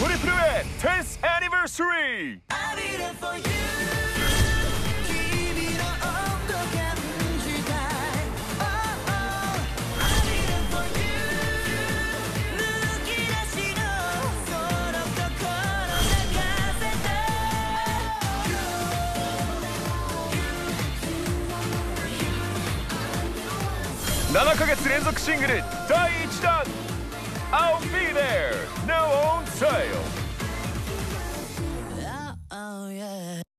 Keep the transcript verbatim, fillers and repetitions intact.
トリプル A テンスアニバーサリー。ななかげつ連続シングルだいいちだん I'll be there, no on sale.